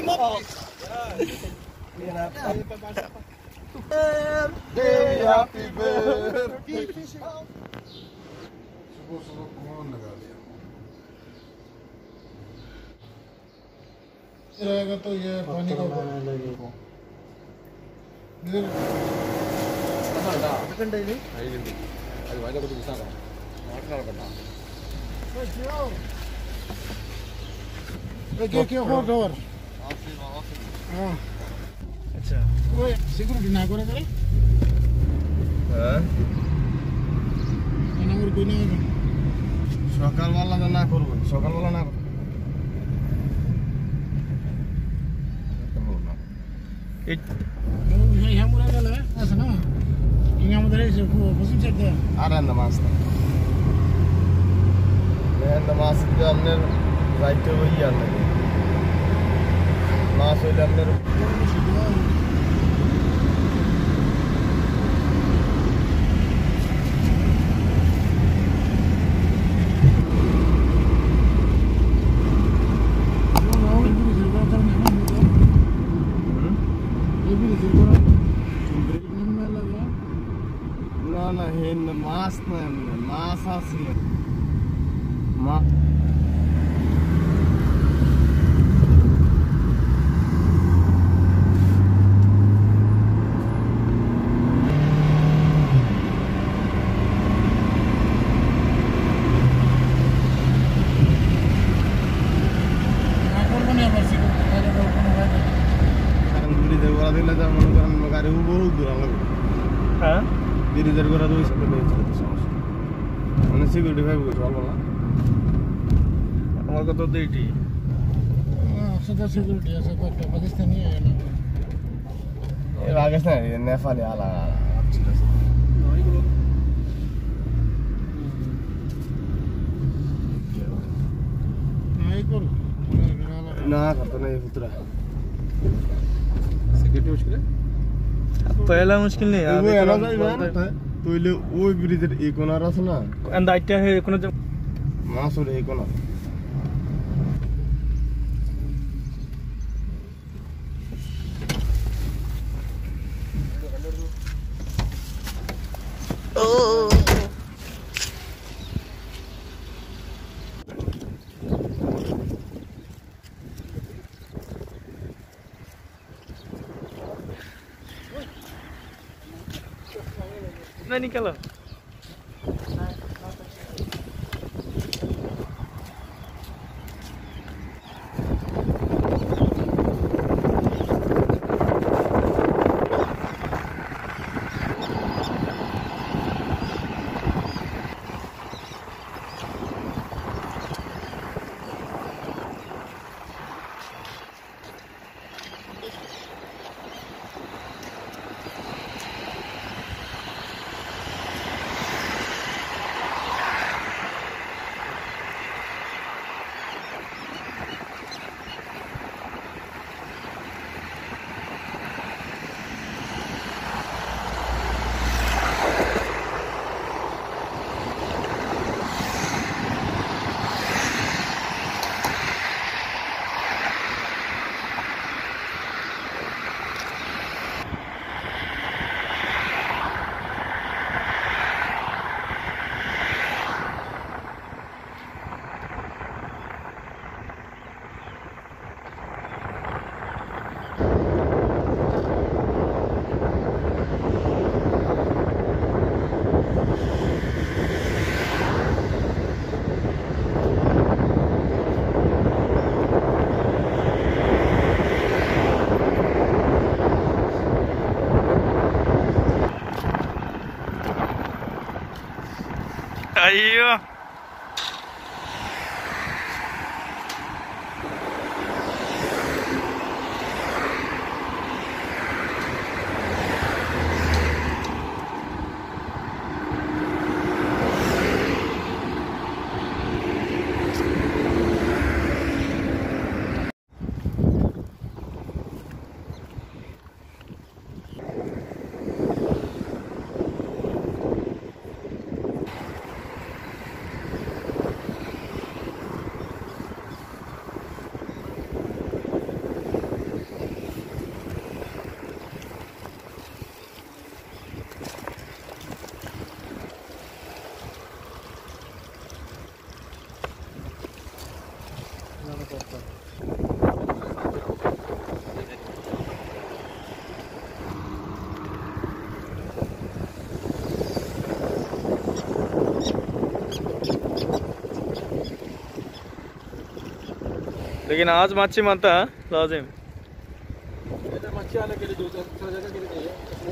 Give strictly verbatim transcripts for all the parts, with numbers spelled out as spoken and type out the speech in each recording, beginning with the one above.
Happy birthday. सुबह सुबह कौन लगा दिया रहेगा तो ये पानी का लगेगा इधर पता सेकंड है नहीं आइडेंटी అది వైల కొద్ది విసారా మాట్లాడకట क्यों ये क्या क्या हो डोर हां अच्छा वो सिक्योरिटी ना करे करे हां ना और कोई नहीं সকালবেলা না করব সকালবেলা না এই এই আমরা গেল আছে না ইনি আমাদের এই বসুন চেতে আর নামাজ না নামাজ যে আমাদের রাইতে হইয়া লাগে নামাজ হইলে আমাদের ना है मास ना मास आसी मा Diri gora doi satu doi satu sama. Mana sih gue dekat gue soal mana? Amal kata doi di. Ah, sudah security ya seperti Pakistan ya na. Eh Pakistan ya Nepal ya ala. Naik kor. Na kata naik putra. Security muskil है? पहला मुश्किल नहीं है वो है ना तो ले वो ब्रिज एक कोना रस ना अंदर आते है कोना जब मास और एक कोना ओ ना निकलो Ayo. लेकिन आज मच्छी मानता लाजिम मच्छी आने के लिए दो चार जगह के लिए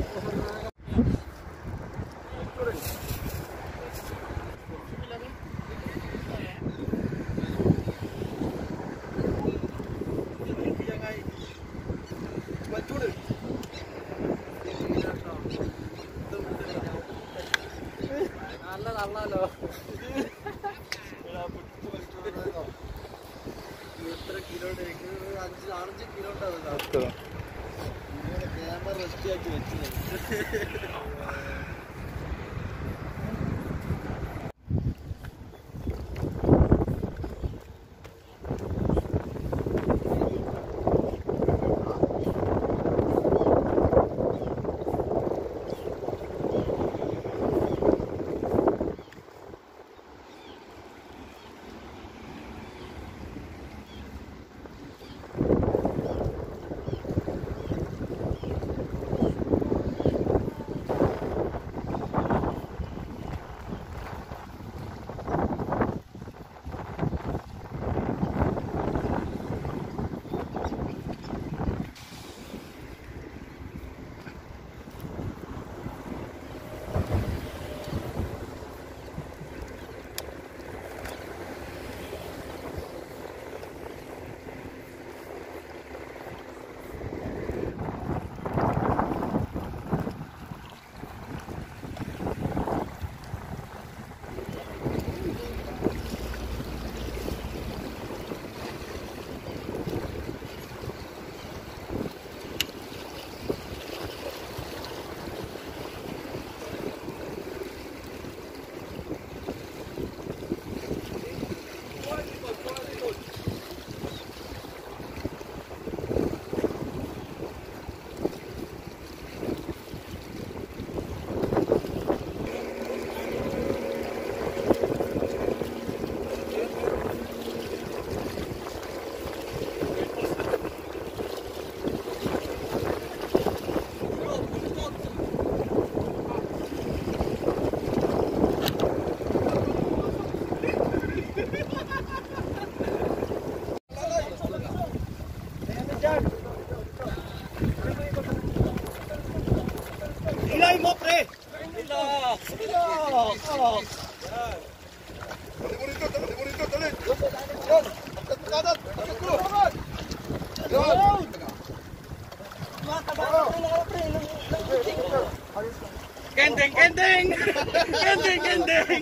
Kendeng, kendeng, kendeng, kendeng.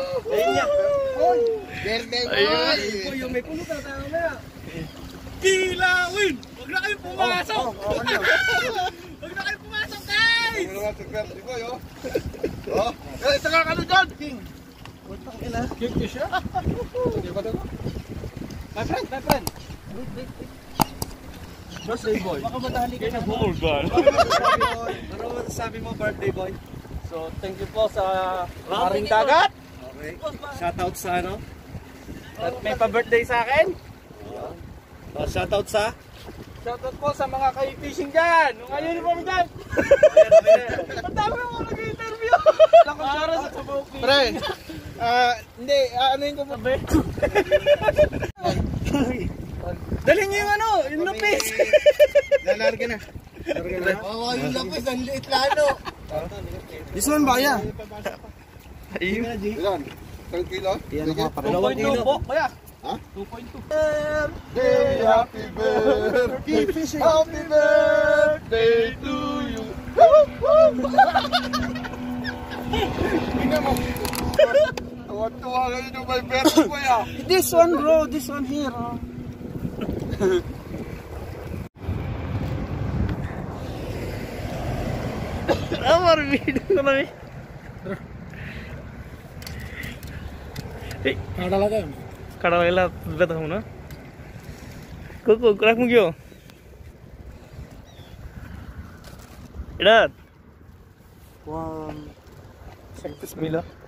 Ayun. Yung may puno tayo na. Kilawin! Huwag na kayo pumasok! Huwag na kayo pumasok, guys! Oh, eh, saka ka doon, King. King ka siya? My friend, my friend. Wait, wait, wait. Birthday boy. Baka madali ka na. Oh, God. Ano sabi mo, birthday boy? So, thank you po sa Maring Dagat. Okay. Shoutout sa ano? At may pa-birthday sa akin. Uh, shoutout sa? Shoutout po sa mga kay-fishing dyan. Nung ngayon po dyan. Ang dami ako nag-interview. Para sa sabaw fishing. Pre, ah, hindi, ano yung kumabe? Dali niyo yung ano, yung lapis. Lalarga na. Lalarga na. Oo, yung lapis, ang liit lalo. This one ba yan? Ayun. Ilan? Isang kilo? Yan ako, dalawang kilo po. Kaya? Ha? two point two. Birthday, happy birthday, happy birthday to you. Tingnan mo. Tuwa-tuwa kayo yung may birthday ko ya. This one bro, this one here. Amar video ko na eh. Eh, Kada lagay mo. kada wala beta ho na. Kuku, kurak mo gyo. Idat. One. Bismillah.